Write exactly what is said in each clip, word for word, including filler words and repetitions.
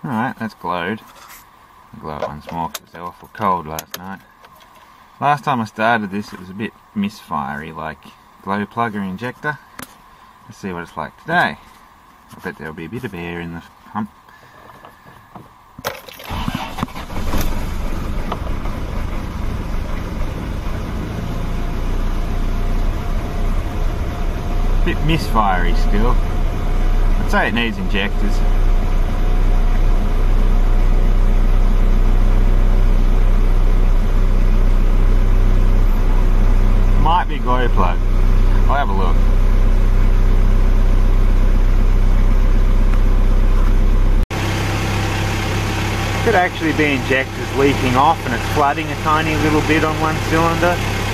Alright, that's glowed. I'll glow it once more because it was awful cold last night. Last time I started this it was a bit misfirey, like glow plug or injector. Let's see what it's like today. I bet there'll be a bit of air in the pump. Bit misfirey still. I'd say it needs injectors. Might be glow plug. I'll have a look. Could actually be injectors leaking off and it's flooding a tiny little bit on one cylinder.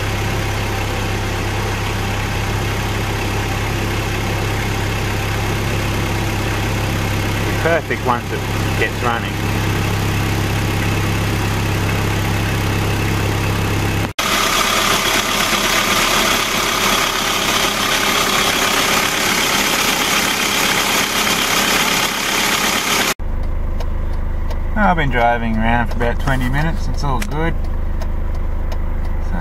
The perfect once it gets running. I've been driving around for about twenty minutes, it's all good. So,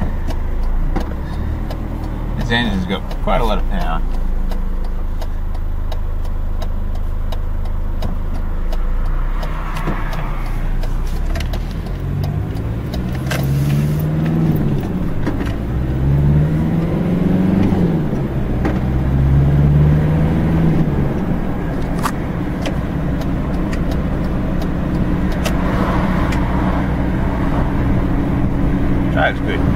this engine's got quite a lot of power. That's good.